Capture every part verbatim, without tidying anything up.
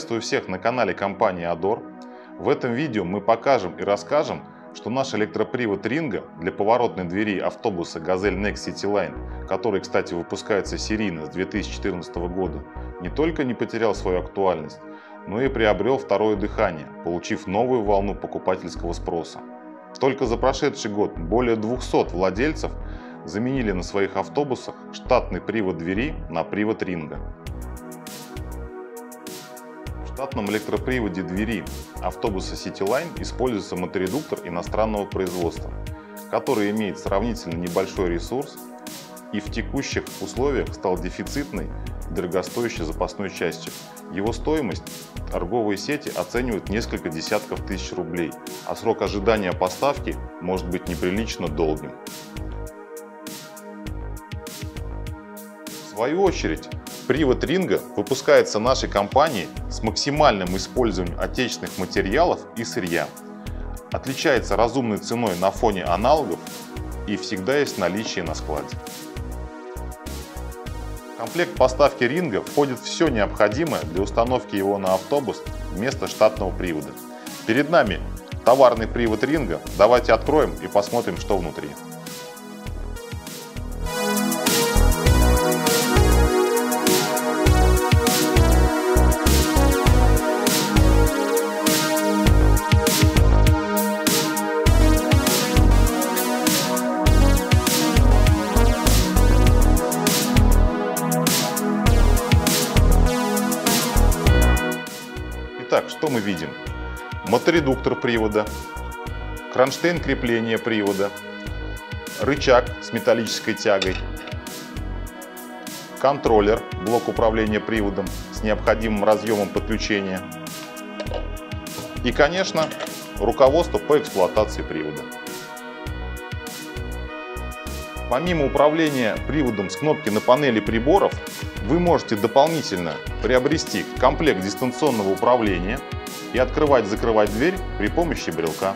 Приветствую всех на канале компании Ador. В этом видео мы покажем и расскажем, что наш электропривод Ringo для поворотной двери автобуса Gazelle Next City Line, который, кстати, выпускается серийно с две тысячи четырнадцатого года, не только не потерял свою актуальность, но и приобрел второе дыхание, получив новую волну покупательского спроса. Только за прошедший год более двухсот владельцев заменили на своих автобусах штатный привод двери на привод Ringo. В штатном электроприводе двери автобуса City Line используется моторедуктор иностранного производства, который имеет сравнительно небольшой ресурс и в текущих условиях стал дефицитной и дорогостоящей запасной частью. Его стоимость торговые сети оценивают в несколько десятков тысяч рублей, а срок ожидания поставки может быть неприлично долгим. В свою очередь, привод Ringo выпускается нашей компанией с максимальным использованием отечественных материалов и сырья. Отличается разумной ценой на фоне аналогов и всегда есть наличие на складе. В комплект поставки Ringo входит все необходимое для установки его на автобус вместо штатного привода. Перед нами товарный привод Ringo. Давайте откроем и посмотрим, что внутри. Итак, что мы видим? Моторедуктор привода, кронштейн крепления привода, рычаг с металлической тягой, контроллер, блок управления приводом с необходимым разъемом подключения и, конечно, руководство по эксплуатации привода. Помимо управления приводом с кнопки на панели приборов, вы можете дополнительно приобрести комплект дистанционного управления и открывать-закрывать дверь при помощи брелка.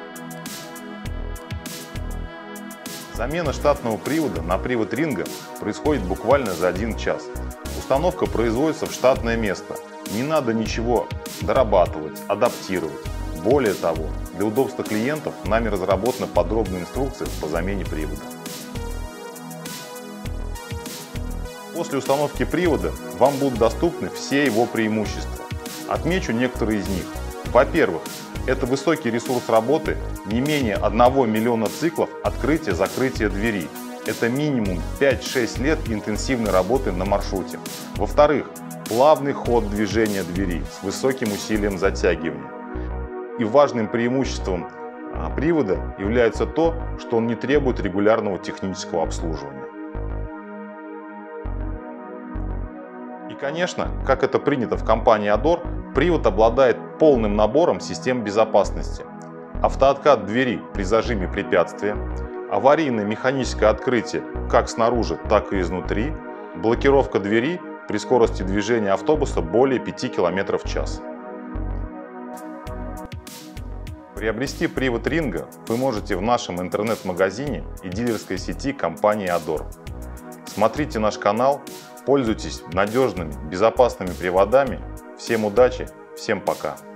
Замена штатного привода на привод Ringo происходит буквально за один час. Установка производится в штатное место. Не надо ничего дорабатывать, адаптировать. Более того, для удобства клиентов нами разработана подробная инструкция по замене привода. После установки привода вам будут доступны все его преимущества. Отмечу некоторые из них. Во-первых, это высокий ресурс работы, не менее одного миллиона циклов открытия-закрытия двери. Это минимум пять-шесть лет интенсивной работы на маршруте. Во-вторых, плавный ход движения двери с высоким усилием затягивания. И важным преимуществом привода является то, что он не требует регулярного технического обслуживания. И, конечно, как это принято в компании Ador, привод обладает полным набором систем безопасности. Автооткат двери при зажиме препятствия, аварийное механическое открытие как снаружи, так и изнутри, блокировка двери при скорости движения автобуса более пяти километров в час. Приобрести привод Ringo вы можете в нашем интернет-магазине и дилерской сети компании Ador. Смотрите наш канал. Пользуйтесь надежными, безопасными приводами. Всем удачи, всем пока!